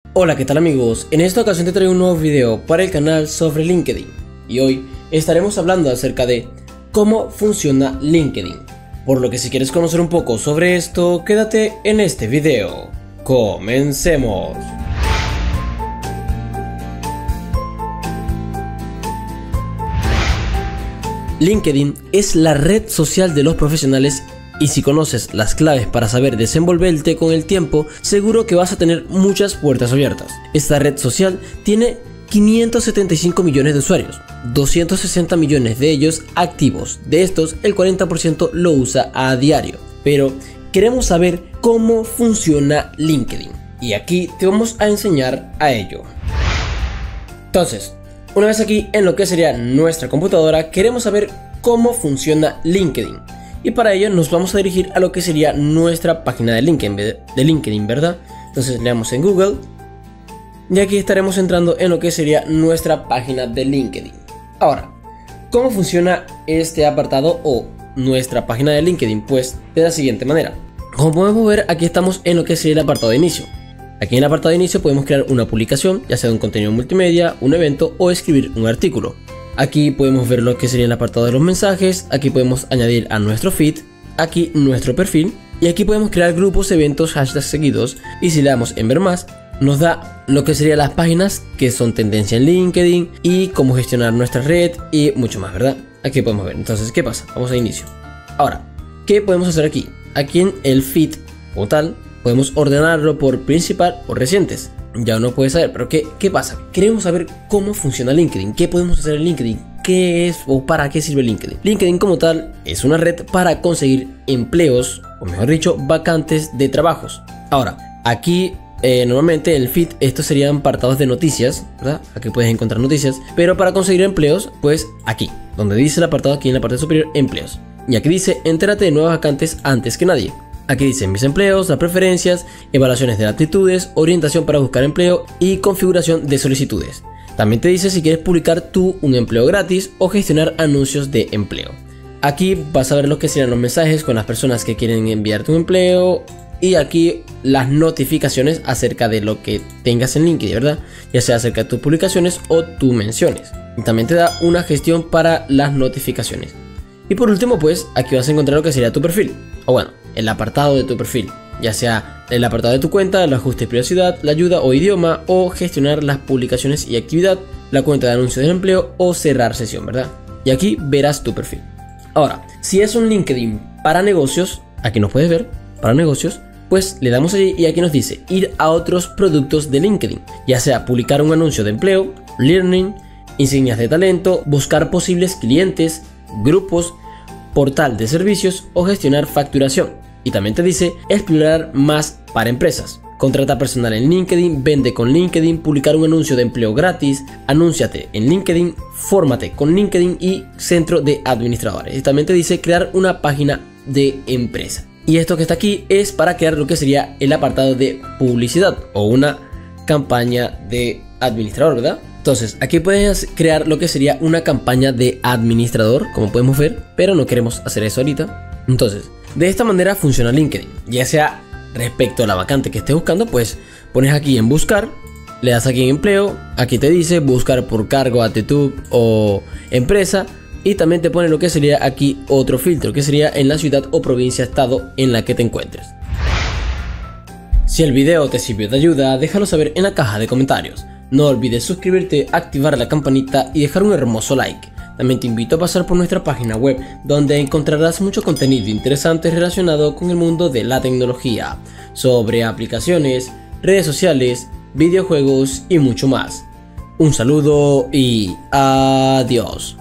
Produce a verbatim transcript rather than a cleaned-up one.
Hola, ¿qué tal amigos? En esta ocasión te traigo un nuevo video para el canal sobre LinkedIn y hoy estaremos hablando acerca de cómo funciona LinkedIn, por lo que si quieres conocer un poco sobre esto, quédate en este video. ¡Comencemos! LinkedIn es la red social de los profesionales y si conoces las claves para saber desenvolverte con el tiempo, seguro que vas a tener muchas puertas abiertas. Esta red social tiene quinientos setenta y cinco millones de usuarios, doscientos sesenta millones de ellos activos. De estos, el cuarenta por ciento lo usa a diario. Pero queremos saber cómo funciona LinkedIn y aquí te vamos a enseñar a ello. Entonces, una vez aquí en lo que sería nuestra computadora, queremos saber cómo funciona LinkedIn. Y para ello nos vamos a dirigir a lo que sería nuestra página de LinkedIn, de LinkedIn, ¿verdad? Entonces le damos en Google y aquí estaremos entrando en lo que sería nuestra página de LinkedIn. Ahora, ¿cómo funciona este apartado o nuestra página de LinkedIn? Pues de la siguiente manera. Como podemos ver, aquí estamos en lo que sería el apartado de inicio. Aquí en el apartado de inicio podemos crear una publicación, ya sea de un contenido multimedia, un evento o escribir un artículo. Aquí podemos ver lo que sería el apartado de los mensajes, aquí podemos añadir a nuestro feed, aquí nuestro perfil y aquí podemos crear grupos, eventos, hashtags seguidos y si le damos en ver más, nos da lo que serían las páginas que son tendencia en LinkedIn y cómo gestionar nuestra red y mucho más, ¿verdad? Aquí podemos ver. Entonces, ¿qué pasa? Vamos a inicio. Ahora, ¿qué podemos hacer aquí? Aquí en el feed o tal, podemos ordenarlo por principal o recientes. Ya uno puede saber, pero ¿qué, ¿qué pasa? Queremos saber cómo funciona LinkedIn, qué podemos hacer en LinkedIn, qué es o para qué sirve LinkedIn. LinkedIn como tal es una red para conseguir empleos, o mejor dicho, vacantes de trabajos. Ahora, aquí eh, normalmente en el feed estos serían apartados de noticias, ¿verdad? Aquí puedes encontrar noticias, pero para conseguir empleos, pues aquí, donde dice el apartado aquí en la parte superior, empleos. Y aquí dice, entérate de nuevas vacantes antes que nadie. Aquí dicen mis empleos, las preferencias, evaluaciones de aptitudes, orientación para buscar empleo y configuración de solicitudes. También te dice si quieres publicar tú un empleo gratis o gestionar anuncios de empleo. Aquí vas a ver lo que serán los mensajes con las personas que quieren enviarte un empleo y aquí las notificaciones acerca de lo que tengas en LinkedIn, ¿verdad? Ya sea acerca de tus publicaciones o tus menciones. Y también te da una gestión para las notificaciones. Y por último, pues aquí vas a encontrar lo que sería tu perfil. O bueno, el apartado de tu perfil, ya sea el apartado de tu cuenta, el ajuste de privacidad, la ayuda o idioma, o gestionar las publicaciones y actividad, la cuenta de anuncios de empleo o cerrar sesión, ¿verdad? Y aquí verás tu perfil. Ahora, si es un LinkedIn para negocios, aquí nos puedes ver, para negocios, pues le damos allí y aquí nos dice ir a otros productos de LinkedIn, ya sea publicar un anuncio de empleo, learning, insignias de talento, buscar posibles clientes, grupos, portal de servicios o gestionar facturación. Y también te dice explorar más para empresas, contrata personal en LinkedIn, vende con LinkedIn, publicar un anuncio de empleo gratis, anúnciate en LinkedIn, fórmate con LinkedIn y centro de administradores. Y también te dice crear una página de empresa. Y esto que está aquí es para crear lo que sería el apartado de publicidad o una campaña de administrador, ¿verdad? Entonces, aquí puedes crear lo que sería una campaña de administrador, como podemos ver, pero no queremos hacer eso ahorita. Entonces, de esta manera funciona LinkedIn. Ya sea respecto a la vacante que estés buscando, pues pones aquí en buscar, le das aquí en empleo, aquí te dice buscar por cargo, actitud o empresa, y también te pone lo que sería aquí otro filtro, que sería en la ciudad o provincia, estado en la que te encuentres. Si el video te sirvió de ayuda, déjalo saber en la caja de comentarios. No olvides suscribirte, activar la campanita y dejar un hermoso like. También te invito a pasar por nuestra página web, donde encontrarás mucho contenido interesante relacionado con el mundo de la tecnología, sobre aplicaciones, redes sociales, videojuegos y mucho más. Un saludo y adiós.